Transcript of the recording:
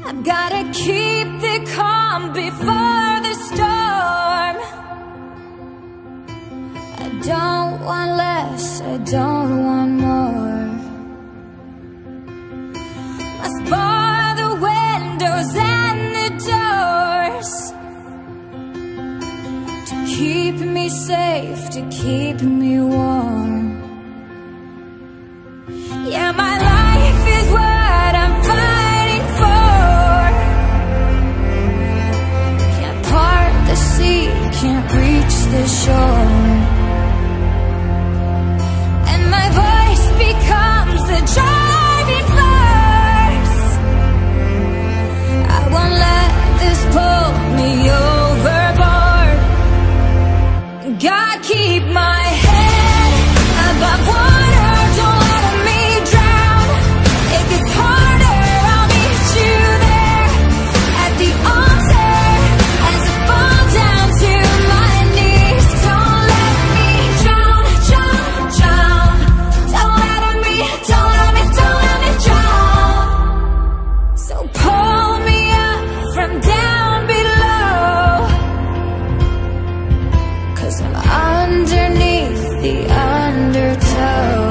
I've gotta keep the calm before the storm. I don't want less, I don't want more. Must bar the windows and the doors to keep me safe, to keep me warm. Yeah, my life is what I'm fighting for. Can't part the sea, can't reach the shore. And my voice becomes the driving force. I won't let this pull me overboard. God, keep my head above water, don't let me drown. It gets harder, I'll meet you there at the altar as I fall down to my knees. Don't let me drown, drown, drown. Don't let me drown. So pull me up from down below, 'cause I'm underneath the undertow.